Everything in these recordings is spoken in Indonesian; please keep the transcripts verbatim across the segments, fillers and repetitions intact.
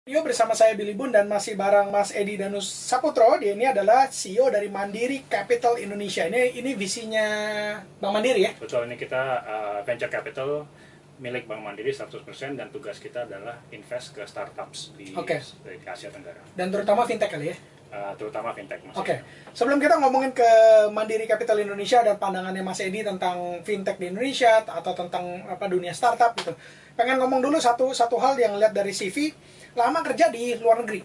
Yo, bersama saya Billy Bun dan masih bareng Mas Edi Danus Saputro. Dia ini adalah C E O dari Mandiri Capital Indonesia. Ini ini visinya Bank Mandiri ya? Betul, ini kita uh, venture capital milik Bank Mandiri seratus persen dan tugas kita adalah invest ke startups di, okay. di Asia Tenggara. Dan terutama fintech kali ya? Uh, terutama fintech. Oke, okay. Sebelum kita ngomongin ke Mandiri Capital Indonesia dan pandangannya Mas Edi tentang fintech di Indonesia atau tentang apa dunia startup gitu, pengen ngomong dulu satu satu hal yang lihat dari C V. Lama kerja di luar negeri.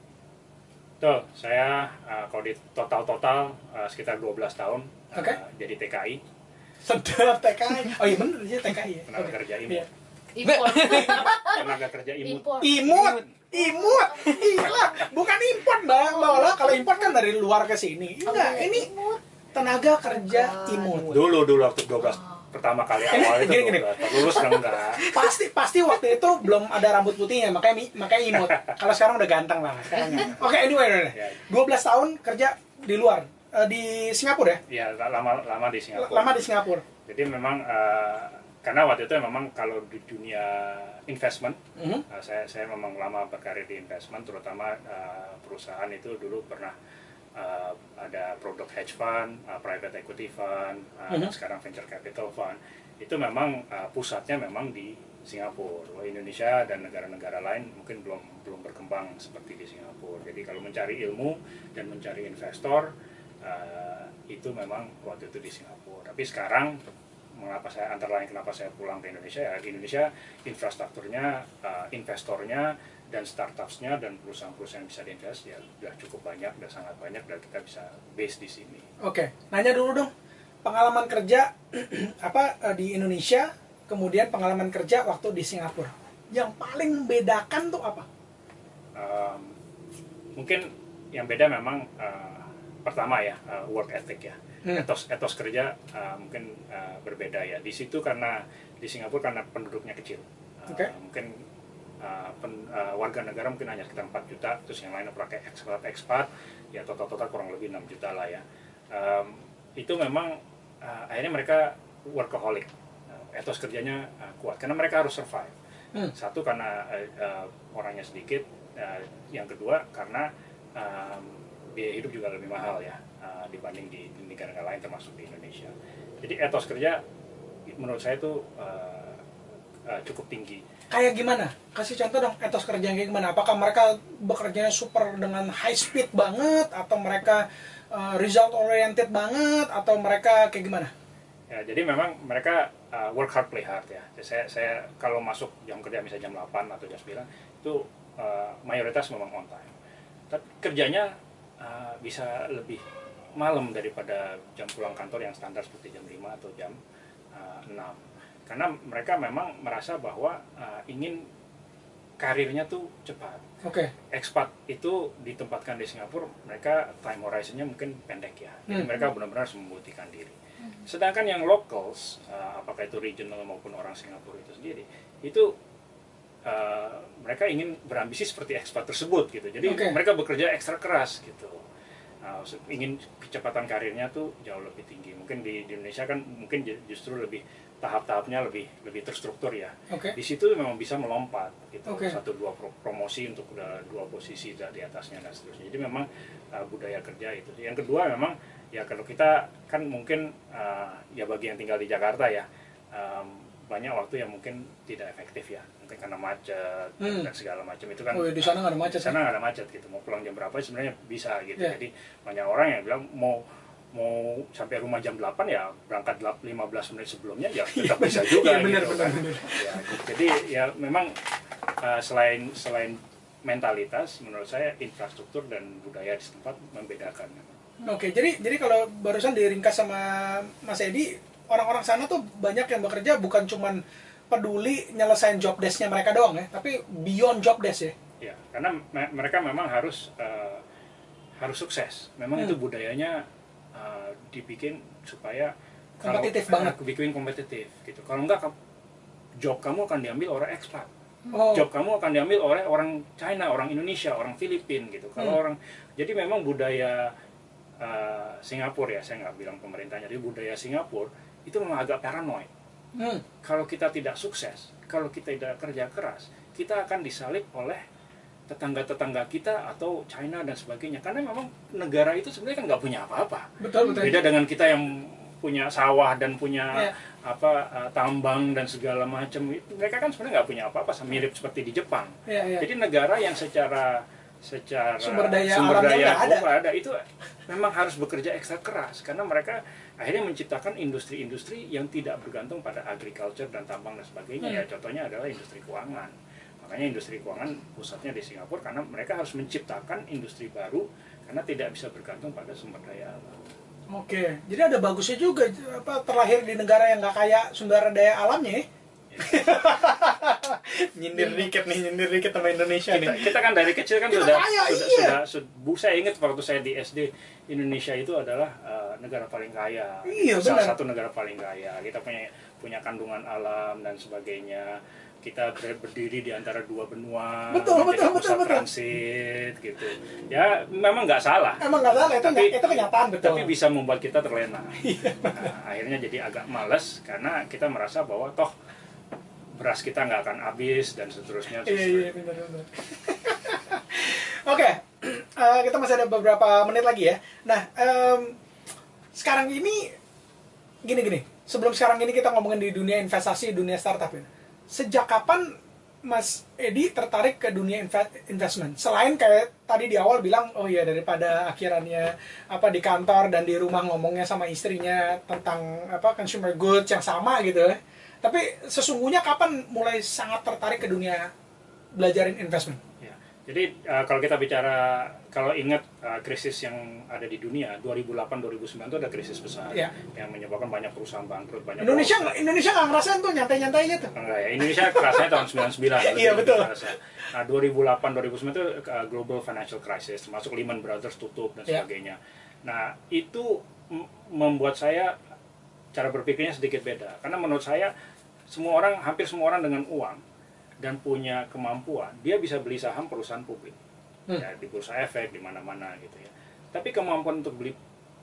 Betul, saya uh, kalau di total-total uh, sekitar dua belas tahun uh, okay. jadi T K I. Sedap T K I. Oh iya bener sih T K I ya. Tenaga okay. kerja imut. Import. Tenaga kerja imut. Imut. Imut. Gila, bukan import, Mbak. Mbak, kalau import kan dari luar ke sini. Enggak, ini tenaga kerja imut. Dulu dulu waktu dua belas pertama kali awal itu gini, gini. lulus enggak. Pasti pasti waktu itu belum ada rambut putihnya, makanya makanya imut. Kalau sekarang udah ganteng lah sekarang. Oke, okay, anyway, anyway. dua belas tahun kerja di luar, uh, di Singapura ya? Iya, lama lama di Singapura. Lama di Singapura. Jadi memang uh, karena waktu itu memang kalau di dunia investment, mm-hmm. uh, saya saya memang lama berkarir di investment, terutama uh, perusahaan itu dulu pernah Uh, ada produk hedge fund, uh, private equity fund, uh, mm-hmm. sekarang venture capital fund. Itu memang uh, pusatnya memang di Singapura. Indonesia dan negara-negara lain mungkin belum belum berkembang seperti di Singapura. Jadi kalau mencari ilmu dan mencari investor uh, itu memang waktu itu di Singapura. Tapi sekarang mengapa saya antara lain kenapa saya pulang ke Indonesia ya di Indonesia infrastrukturnya, uh, investornya dan startupsnya dan perusahaan-perusahaan yang bisa diinvest ya sudah cukup banyak, sudah sangat banyak dan kita bisa base di sini. Oke, nanya dulu dong pengalaman kerja apa di Indonesia, kemudian pengalaman kerja waktu di Singapura. Yang paling membedakan tuh apa? Um, mungkin yang beda memang uh, pertama ya uh, work ethic ya, hmm. etos etos kerja uh, mungkin uh, berbeda ya. Di situ karena di Singapura karena penduduknya kecil, uh, okay. mungkin Uh, pen, uh, warga negara mungkin hanya sekitar empat juta, terus yang lain pakai ekspat-ekspat, ya total-total kurang lebih enam juta lah ya. Um, itu memang uh, akhirnya mereka workaholic, uh, etos kerjanya uh, kuat, karena mereka harus survive. Hmm. Satu karena uh, uh, orangnya sedikit, uh, yang kedua karena um, biaya hidup juga lebih mahal ya uh, dibanding di, di negara-negara lain termasuk di Indonesia. Jadi etos kerja menurut saya itu uh, uh, cukup tinggi. Kayak gimana? Kasih contoh dong etos kerja kayak gimana? Apakah mereka bekerjanya super dengan high speed banget atau mereka uh, result oriented banget atau mereka kayak gimana? Ya, jadi memang mereka uh, work hard play hard ya. Jadi saya saya kalau masuk jam kerja misalnya jam delapan atau jam sembilan itu uh, mayoritas memang on time. Tapi kerjanya uh, bisa lebih malam daripada jam pulang kantor yang standar seperti jam lima atau jam uh, enam. Karena mereka memang merasa bahwa uh, ingin karirnya tuh cepat. Oke. Okay. Expat itu ditempatkan di Singapura, mereka time horizonnya mungkin pendek ya. Jadi hmm. mereka benar-benar harus membuktikan diri. Hmm. Sedangkan yang locals, uh, apakah itu regional maupun orang Singapura itu sendiri, itu uh, mereka ingin berambisi seperti expat tersebut gitu. Jadi okay. mereka bekerja ekstra keras gitu. Uh, ingin kecepatan karirnya tuh jauh lebih tinggi. Mungkin di, di Indonesia kan mungkin justru lebih tahap-tahapnya lebih lebih terstruktur ya. Okay. Di situ memang bisa melompat gitu. Okay. Satu dua pro promosi untuk udah dua posisi di atasnya dan seterusnya. Jadi memang uh, budaya kerja itu. Yang kedua memang ya kalau kita kan mungkin uh, ya bagi yang tinggal di Jakarta ya um, banyak waktu yang mungkin tidak efektif ya. Mungkin karena macet hmm. dan segala macam itu kan. Oh, di sana nggak ada macet. Di sana nggak ada macet gitu. Mau pulang jam berapa sebenarnya bisa gitu. Yeah. Jadi banyak orang yang bilang mau mau sampai rumah jam delapan ya berangkat lima belas menit sebelumnya ya tetap bisa juga. Ya, benar, gitu benar, kan. benar. Ya, jadi ya memang uh, selain selain mentalitas menurut saya infrastruktur dan budaya di setempat membedakan. Oke, jadi jadi kalau barusan diringkas sama Mas Edi, orang-orang sana tuh banyak yang bekerja bukan cuman peduli nyelesain job desk-nya mereka doang ya, tapi beyond job desk ya. Ya, karena me mereka memang harus uh, harus sukses. Memang hmm. itu budayanya Uh, dibikin supaya kompetitif kalau, banget, uh, bikin kompetitif gitu. Kalau enggak job kamu akan diambil orang ekspat, oh. job kamu akan diambil oleh orang China, orang Indonesia, orang Filipina gitu. Kalau hmm. orang, jadi memang budaya uh, Singapura ya, saya nggak bilang pemerintahnya, jadi budaya Singapura itu memang agak paranoid. Hmm. Kalau kita tidak sukses, kalau kita tidak kerja keras, kita akan disalib oleh tetangga-tetangga kita atau China dan sebagainya, karena memang negara itu sebenarnya kan nggak punya apa-apa. Betul, betul. Beda dengan kita yang punya sawah dan punya Ya. apa uh, tambang dan segala macam. Mereka kan sebenarnya nggak punya apa-apa, mirip seperti di Jepang. Ya, ya. Jadi negara yang secara secara Sumber daya sumber alamnya daya nggak ada. nggak ada itu memang harus bekerja ekstra keras, karena mereka akhirnya menciptakan industri-industri yang tidak bergantung pada agriculture dan tambang dan sebagainya. Hmm. Ya contohnya adalah industri keuangan. Makanya industri keuangan pusatnya di Singapura, karena mereka harus menciptakan industri baru karena tidak bisa bergantung pada sumber daya alam. Oke, jadi ada bagusnya juga apa terlahir di negara yang nggak kaya sumber daya alamnya. Ya? nyindir dikit nih, nyindir dikit sama Indonesia Kita, nih. kita kan dari kecil kan Kita sudah, kaya, sudah, iya. sudah, sudah, bu, saya ingat waktu saya di S D, Indonesia itu adalah uh, negara paling kaya, Iya, salah benar. satu negara paling kaya. Kita punya punya kandungan alam dan sebagainya. Kita ber- berdiri di antara dua benua, Betul, menjadi betul, pusat betul, betul. transit, gitu. Ya, memang nggak salah. Emang nggak salah itu, Tapi- itu kenyataan betul. Tapi bisa membuat kita terlena. Iya. Nah, akhirnya jadi agak males karena kita merasa bahwa toh beras kita nggak akan habis dan seterusnya. Iya, seterusnya. iya, benar-benar. Oke, eh, kita masih ada beberapa menit lagi ya. Nah, em, sekarang ini gini-gini. Sebelum sekarang ini kita ngomongin di dunia investasi, dunia startup ini. Sejak kapan Mas Edi tertarik ke dunia inve- investment? Selain kayak tadi di awal bilang, oh iya daripada akhirannya apa di kantor dan di rumah ngomongnya sama istrinya tentang apa consumer goods yang sama gitu ya. Tapi sesungguhnya kapan mulai sangat tertarik ke dunia belajarin investment? Ya. Jadi uh, kalau kita bicara, kalau ingat uh, krisis yang ada di dunia dua ribu delapan dua ribu sembilan itu ada krisis besar Ya. yang menyebabkan banyak perusahaan bangkrut, banyak Indonesia orang- nggak Indonesia nggak ngerasain tuh nyantai-nyantainya tuh. enggak ya, Indonesia kerasanya tahun sembilan puluh sembilan. Iya, betul. Kerasa. Nah, dua ribu delapan dua ribu sembilan itu uh, global financial crisis, termasuk Lehman Brothers tutup dan Ya. sebagainya. Nah, itu m- membuat saya cara berpikirnya sedikit beda, karena menurut saya semua orang, hampir semua orang dengan uang dan punya kemampuan, dia bisa beli saham perusahaan publik. Hmm. Ya, di bursa efek, di mana-mana gitu ya. Tapi kemampuan untuk beli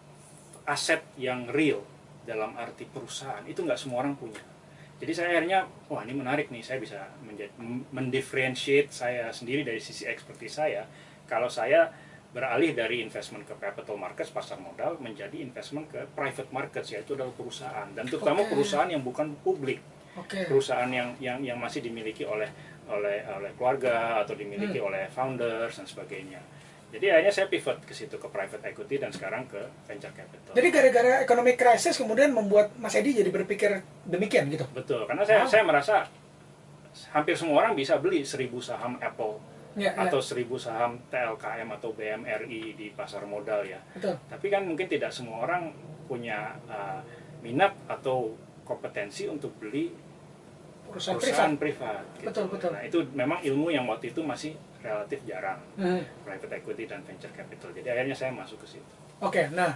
aset yang real dalam arti perusahaan itu nggak semua orang punya. Jadi saya akhirnya, wah ini menarik nih, saya bisa menjadi, mendifferentiate saya sendiri dari sisi ekspertis saya. Kalau saya beralih dari investment ke capital markets, pasar modal, menjadi investment ke private markets, yaitu adalah perusahaan. Dan terutama Oke. perusahaan yang bukan publik. Oke. Perusahaan yang yang yang masih dimiliki oleh oleh oleh keluarga atau dimiliki Hmm. oleh founders dan sebagainya. Jadi akhirnya saya pivot ke situ, ke private equity dan sekarang ke venture capital. Jadi gara-gara economic crisis kemudian membuat Mas Edi jadi berpikir demikian gitu. Betul, karena saya Wow. saya merasa hampir semua orang bisa beli seribu saham Apple Ya, ya. atau seribu saham T L K M atau B M R I di pasar modal ya. Betul. Tapi kan mungkin tidak semua orang punya uh, minat atau kompetensi untuk beli Perusahaan, perusahaan privat. privat. gitu. Betul, betul. Nah itu memang ilmu yang waktu itu masih relatif jarang, Hmm. private equity dan venture capital. Jadi akhirnya saya masuk ke situ. Oke, nah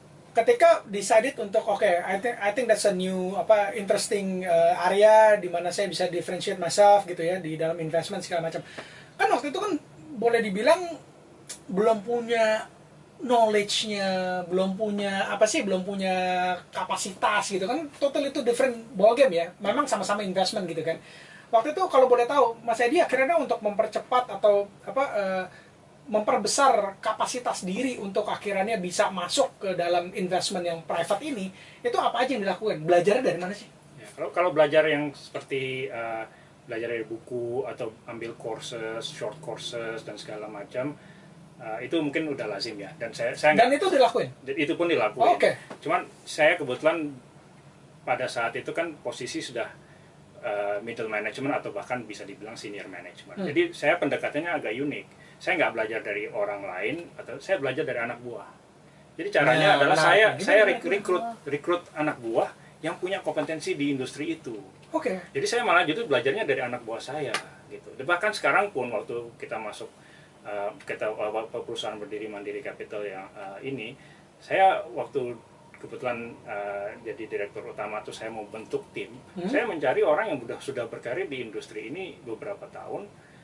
ketika decided untuk oke, I think I think that's a new apa interesting uh, area di mana saya bisa differentiate myself gitu ya di dalam investment segala macam. Kan waktu itu kan boleh dibilang belum punya knowledge-nya, belum punya apa sih, belum punya kapasitas gitu kan, total itu different ball game ya. Memang sama-sama investment gitu kan. Waktu itu kalau boleh tahu, Mas Edi akhirnya untuk mempercepat atau apa uh, memperbesar kapasitas diri untuk akhirnya bisa masuk ke dalam investment yang private ini, itu apa aja yang dilakukan? Belajarnya dari mana sih? Ya, kalau kalau belajar yang seperti uh, belajar dari buku atau ambil courses, short courses dan segala macam, uh, itu mungkin udah lazim ya. Dan saya saya Dan nggak- itu dilakuin? itu pun dilakuin. Oh, oke. Cuman saya kebetulan pada saat itu kan posisi sudah uh, middle management atau bahkan bisa dibilang senior management. Hmm. Jadi saya pendekatannya agak unik. Saya nggak belajar dari orang lain, atau saya belajar dari anak buah. Jadi caranya Nah, adalah nah, saya gimana saya anak rek- rekrut rekrut anak buah yang punya kompetensi di industri itu. Oke. Jadi saya malah justru belajarnya dari anak buah saya gitu. Dan bahkan sekarang pun waktu kita masuk uh, kita uh, perusahaan berdiri Mandiri Capital yang uh, ini, saya waktu kebetulan uh, jadi direktur utama tuh saya mau bentuk tim, Hmm. saya mencari orang yang sudah sudah berkarir di industri ini beberapa tahun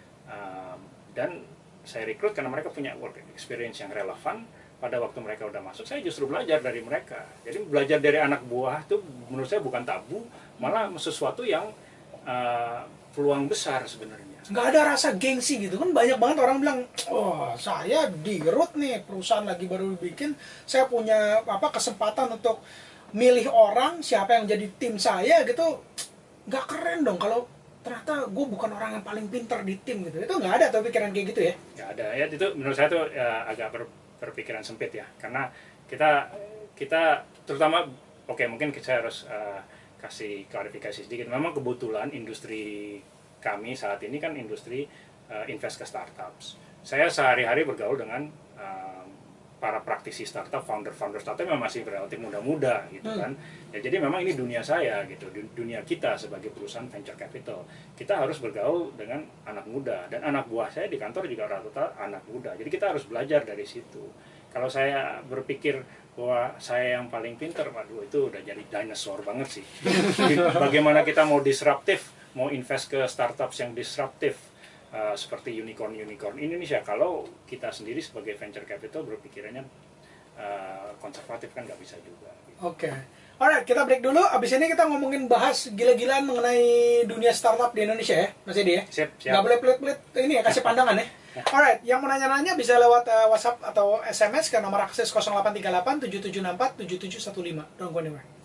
uh, dan saya rekrut karena mereka punya work experience yang relevan. Pada waktu mereka udah masuk, saya justru belajar dari mereka. Jadi belajar dari anak buah itu menurut saya bukan tabu, malah sesuatu yang uh, peluang besar sebenarnya. Nggak ada rasa gengsi gitu kan, banyak banget orang bilang, oh saya di root nih, perusahaan lagi baru bikin, saya punya apa kesempatan untuk milih orang siapa yang jadi tim saya gitu. Nggak keren dong kalau ternyata gue bukan orang yang paling pinter di tim gitu. Itu nggak ada tuh pikiran kayak gitu ya? Nggak ada ya, itu menurut saya tuh ya, agak ber, berpikiran sempit ya, karena kita kita terutama oke okay, mungkin saya harus uh, kasih klarifikasi sedikit. Memang kebetulan industri kami saat ini kan industri uh, invest ke startups. Saya sehari-hari bergaul dengan uh, para praktisi startup, founder-founder startup yang masih relatif muda-muda gitu kan. Ya, jadi memang ini dunia saya gitu, dunia kita sebagai perusahaan venture capital. Kita harus bergaul dengan anak muda, dan anak buah saya di kantor juga rata-rata anak muda. Jadi kita harus belajar dari situ. Kalau saya berpikir bahwa saya yang paling pinter, waduh itu udah jadi dinosaur banget sih. Bagaimana kita mau disruptif, mau invest ke startups yang disruptif, Uh, seperti unicorn-unicorn Indonesia, kalau kita sendiri sebagai venture capital berpikirannya uh, konservatif kan nggak bisa juga. Gitu. Oke, okay. Alright, kita break dulu. Abis ini kita ngomongin bahas gila-gilaan mengenai dunia startup di Indonesia ya, Mas Edi ya. Siap, siap. Nggak boleh pelit-pelit ini ya, kasih pandangan ya. Alright, yang mau nanya-nanya bisa lewat uh, WhatsApp atau S M S ke nomor akses nol delapan tiga delapan tujuh tujuh enam empat tujuh tujuh satu lima. Don't go anywhere.